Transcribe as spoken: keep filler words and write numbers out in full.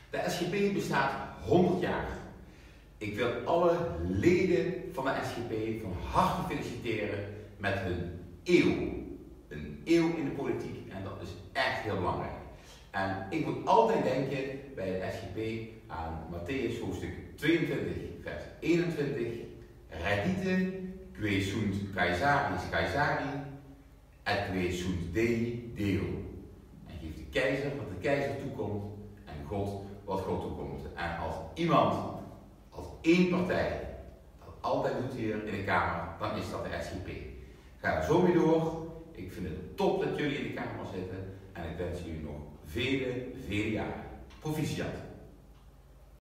De S G P bestaat honderd jaar. Ik wil alle leden van de S G P van harte feliciteren met hun eeuw. Een eeuw in de politiek en dat is echt heel belangrijk. En ik moet altijd denken bij de S G P aan Matthäus hoofdstuk tweeëntwintig, vers eenentwintig. Redite, que sunt Caesaris Caesari, et que sunt Dei Deo. En geef de keizer wat de keizer toekomt en God wat God toekomt. En als iemand, als één partij, dat altijd doet hier in de Kamer, dan is dat de S G P. Ga er zo mee door. Ik vind het top dat jullie in de Kamer zitten en ik wens jullie nog vele, vele jaren. Proficiat.